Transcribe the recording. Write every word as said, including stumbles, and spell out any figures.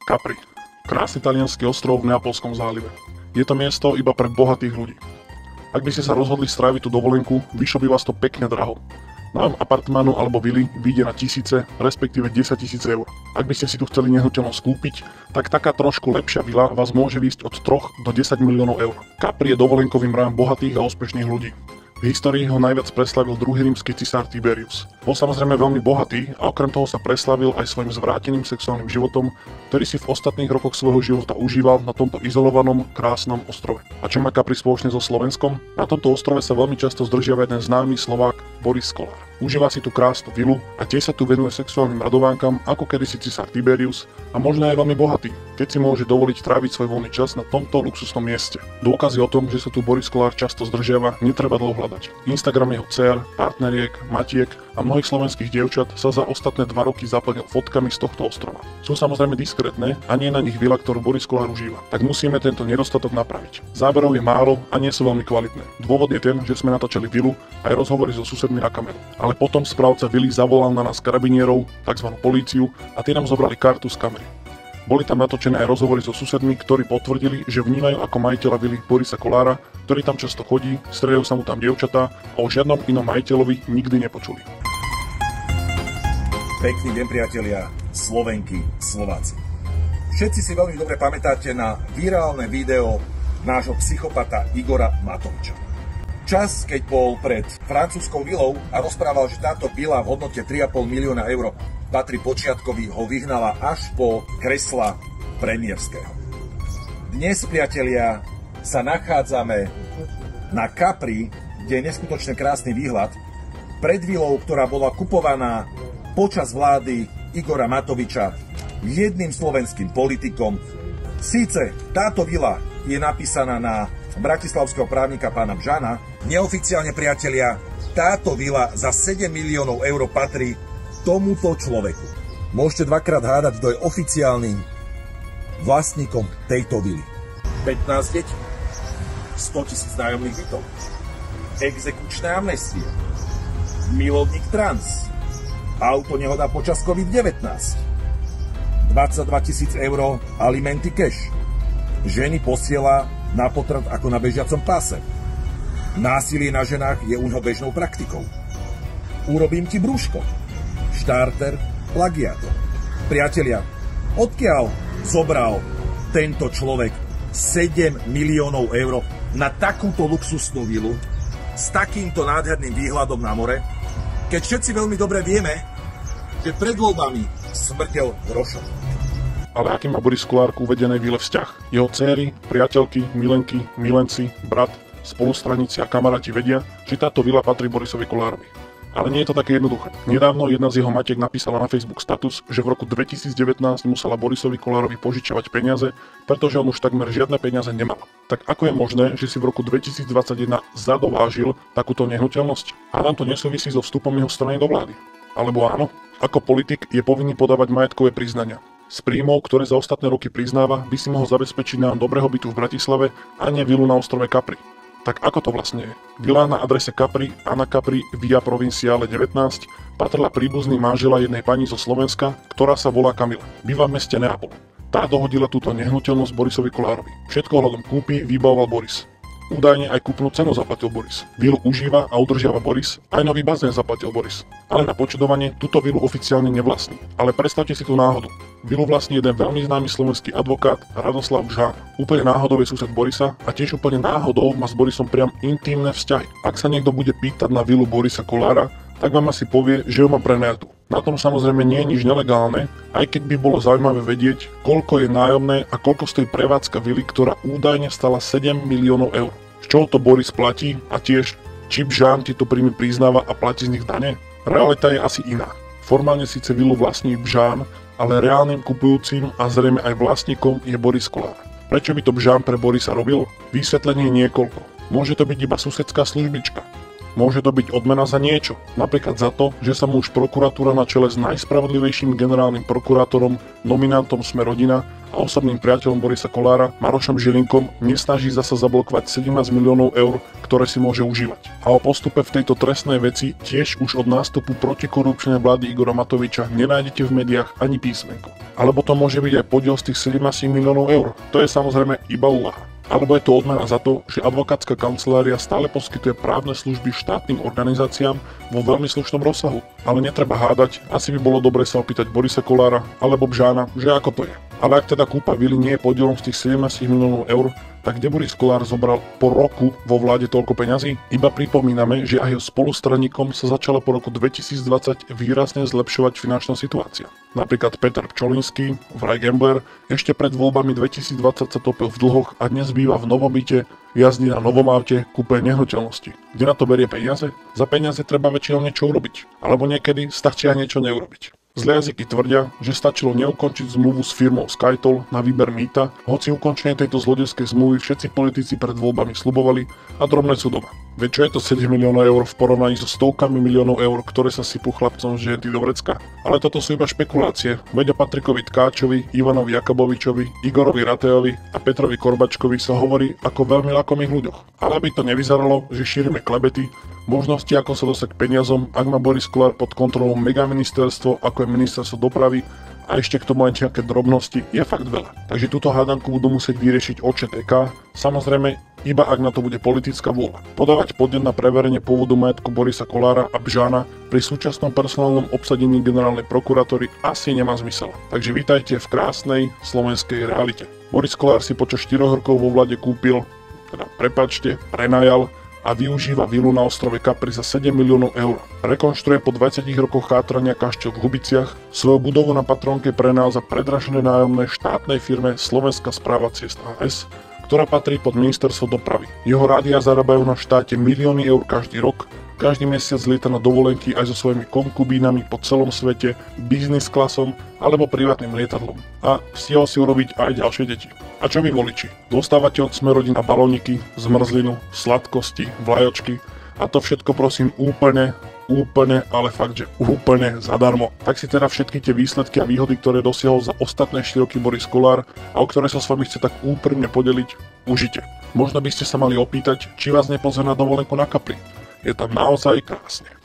Capri. Krásny taliansky ostrov v Neapolskom zálive. Je to miesto iba pre bohatých ľudí. Ak by ste sa rozhodli stráviť tú dovolenku, vyšlo by vás to pekne draho. Nájom apartmánu alebo vily vyjde na tisíce, respektíve desaťtisíc eur. Ak by ste si tu chceli nehnuteľnosť kúpiť, tak taká trošku lepšia vila vás môže výjsť od troch do desať miliónov eur. Capri je dovolenkovým rájom bohatých a úspešných ľudí. V histórii ho najviac preslavil druhý rímsky cisár Tiberius. Bol samozrejme veľmi bohatý a okrem toho sa preslavil aj svojim zvráteným sexuálnym životom, ktorý si v ostatných rokoch svojho života užíval na tomto izolovanom, krásnom ostrove. A čo má Capri spoločne so Slovenskom? Na tomto ostrove sa veľmi často zdržiava jeden známy Slovák Boris Kollár. Užíva si tu krásnu vilu a tiež sa tu venuje sexuálnym radovánkam ako kedysi cisár Tiberius a možno aj veľmi bohatý, keď si môže dovoliť tráviť svoj voľný čas na tomto luxusnom mieste. Dôkazy o tom, že sa tu Boris Kollár často zdržiava, netreba dlho hľadať. Instagram jeho dcér, partneriek, matiek a mnohých slovenských dievčat sa za ostatné dva roky zaplnil fotkami z tohto ostrova. Sú samozrejme diskrétne a nie je na nich vila, ktorú Boris Kollár užíva. Tak musíme tento nedostatok napraviť. Záberov je málo a nie sú veľmi kvalitné. Dôvod je ten, že sme natočili vilu aj rozhovory so susedmi na kameru. Ale potom správca vily zavolal na nás karabinierov, tzv. Políciu, a tí nám zobrali kartu z kamery. Boli tam natočené aj rozhovory so susedmi, ktorí potvrdili, že vnímajú ako majiteľa vily Borisa Kollára, ktorý tam často chodí, strieľajú sa mu tam dievčatá a o žiadnom inom majiteľovi nikdy nepočuli. Pekný deň, priatelia, Slovenky, Slováci. Všetci si veľmi dobre pamätáte na virálne video nášho psychopata Igora Matoviča. Čas, keď bol pred francúzskou vilou a rozprával, že táto vila v hodnote tri a pol milióna eur patrí Počiatkovi, ho vyhnala až po kresla premiérského. Dnes, priatelia, sa nachádzame na Capri, kde je neskutočne krásny výhľad, pred vilou, ktorá bola kupovaná počas vlády Igora Matoviča jedným slovenským politikom. Síce táto vila je napísaná na bratislavského právnika pána Bžana, neoficiálne, priatelia, táto vila za sedem miliónov eur patrí tomuto človeku. Môžete dvakrát hádať, kto je oficiálnym vlastníkom tejto vily. pätnásť detí, sto tisíc nájomných bytov, exekučné amnestie, milovník trans, auto nehoda počas COVID devätnásť, dvadsaťdva tisíc eur alimenty cash, ženy posiela na potrat ako na bežiacom páse, násilie na ženách je uňho bežnou praktikou, urobím ti brúško, štarter, plagiátor. Priatelia, odkiaľ zobral tento človek sedem miliónov eur na takúto luxusnú vilu s takýmto nádherným výhľadom na more, keď všetci veľmi dobre vieme, že pred voľbami smrdel hrošom. Ale aký má Boris Kollár k uvedenej vile vzťah? Jeho dcéry, priateľky, milenky, milenci, brat, spolustraníci a kamaráti vedia, že táto vila patrí Borisovi Kollárovi. Ale nie je to také jednoduché. Nedávno jedna z jeho matiek napísala na Facebook status, že v roku dvetisícdevätnásť musela Borisovi Kollárovi požičovať peniaze, pretože on už takmer žiadne peniaze nemal. Tak ako je možné, že si v roku dvetisícdvadsaťjeden zadovážil takúto nehnuteľnosť? A nám to nesúvisí so vstupom jeho strany do vlády? Alebo áno? Ako politik je povinný podávať majetkové priznania. Z príjmov, ktoré za ostatné roky priznáva, by si mohol zabezpečiť nám dobrého bytu v Bratislave a nie vilu na ostrove Capri. Tak ako to vlastne je? Vila na adrese Capri, Anna Capri, Via Provinciale devätnásť, patrila príbuzný manžela jednej pani zo Slovenska, ktorá sa volá Kamila. Býva v meste Neapol. Tá dohodila túto nehnuteľnosť Borisovi Kollárovi. Všetko ohľadom kúpy vybavoval Boris. Údajne aj kúpnu cenu zaplatil Boris. Vilu užíva a udržiava Boris, aj nový bazén zaplatil Boris. Ale na počudovanie túto vilu oficiálne nevlastní. Ale predstavte si tú náhodu. Vilu vlastní jeden veľmi známy slovenský advokát Radoslav Bžán. Úplne náhodou je sused Borisa a tiež úplne náhodou má s Borisom priam intímne vzťahy. Ak sa niekto bude pýtať na vilu Borisa Kollára, tak vám asi povie, že ju má prenajatú. Na tom samozrejme nie je nič nelegálne, aj keď by bolo zaujímavé vedieť, koľko je nájomné a koľko stojí prevádzka vily, ktorá údajne stala sedem miliónov eur. Z čoho to Boris platí a tiež, či Bžán tieto príjmy priznáva a platí z nich dane? Realita je asi iná. Formálne síce vilu vlastní Bžán, ale reálnym kupujúcim a zrejme aj vlastníkom je Boris Kollár. Prečo by to Bžán pre Borisa robil? Vysvetlenie je niekoľko. Môže to byť iba susedská službička. Môže to byť odmena za niečo, napríklad za to, že sa mu už prokuratúra na čele s najspravodlivejším generálnym prokurátorom, nominantom Sme rodina a osobným priateľom Borisa Kollára, Marošom Žilinkom, nesnaží zasa zablokovať sedemnásť miliónov eur, ktoré si môže užívať. A o postupe v tejto trestnej veci tiež už od nástupu protikorupčnej vlády Igora Matoviča nenájdete v médiách ani písmenko. Alebo to môže byť aj podiel z tých sedemnásť miliónov eur. To je samozrejme iba úvaha. Alebo je to odmena za to, že advokátska kancelária stále poskytuje právne služby štátnym organizáciám vo veľmi slušnom rozsahu. Ale netreba hádať, asi by bolo dobre sa opýtať Borisa Kollára alebo Bžána, že ako to je. Ale ak teda kúpa vily nie je podielom z tých sedemnásť miliónov eur, tak kde Boris Kollár zobral po roku vo vláde toľko peňazí? Iba pripomíname, že aj jeho spolustraníkom sa začala po roku dvetisícdvadsať výrazne zlepšovať finančná situácia. Napríklad Peter Pčolinský, vraj gambler, ešte pred voľbami dvetisícdvadsať sa topil v dlhoch a dnes býva v novom byte, jazdí na novom aute, kúpe nehnuteľnosti. Kde na to berie peniaze? Za peniaze treba väčšinou niečo urobiť. Alebo niekedy stačí aj niečo neurobiť. Zlé jazyky tvrdia, že stačilo neukončiť zmluvu s firmou Skytol na výber mýta, hoci ukončenie tejto zlodejskej zmluvy všetci politici pred voľbami sľubovali a drobné sú doma. Veď čo je to sedem miliónov eur v porovnaní so stovkami miliónov eur, ktoré sa sypú chlapcom z ženty do vrecka? Ale toto sú iba špekulácie, veď o Patrikovi Tkáčovi, Ivanovi Jakobovičovi, Igorovi Ratejovi a Petrovi Korbačkovi sa hovorí ako veľmi lakomých ľuďoch. Ale aby to nevyzeralo, že šírime klebety, možnosti ako sa dostať k peniazom, ak má Boris Kollár pod kontrolou megaministerstvo, ako je ministerstvo dopravy a ešte k tomu aj nejaké drobnosti, je fakt veľa. Takže túto hádanku budú musieť vyriešiť ó č té ká, samozrejme iba ak na to bude politická vôľa. Podávať podnet na preverenie pôvodu majetku Borisa Kollára a Bžána pri súčasnom personálnom obsadení generálnej prokuratúry asi nemá zmysel. Takže vítajte v krásnej slovenskej realite. Boris Kollár si počas štyroch rokov vo vláde kúpil, teda prepáčte, prenajal a využíva vilu na ostrove Capri za sedem miliónov eur. Rekonštruuje po dvadsiatich rokoch chátrania kašteľ v Hubiciach, svoju budovu na Patrónke prenajal za predražené nájomné štátnej firme Slovenská správa ciest á es, ktorá patrí pod ministerstvo dopravy. Jeho rádia zarábajú na štáte milióny eur každý rok, každý mesiac lieta na dovolenky aj so svojimi konkubínami po celom svete, biznis klasom alebo privátnym lietadlom. A stihol si urobiť aj ďalšie deti. A čo vy voliči? Dostávate od Sme rodina balóniky, zmrzlinu, sladkosti, vlajočky a to všetko prosím úplne, úplne, ale fakt, že úplne zadarmo. Tak si teda všetky tie výsledky a výhody, ktoré dosiahol za ostatné štyri roky Boris Kollár a o ktoré sa s vami chce tak úprimne podeliť, užite. Možno by ste sa mali opýtať, či vás nepozve na dovolenku na Capri. Je tam naozaj krásne.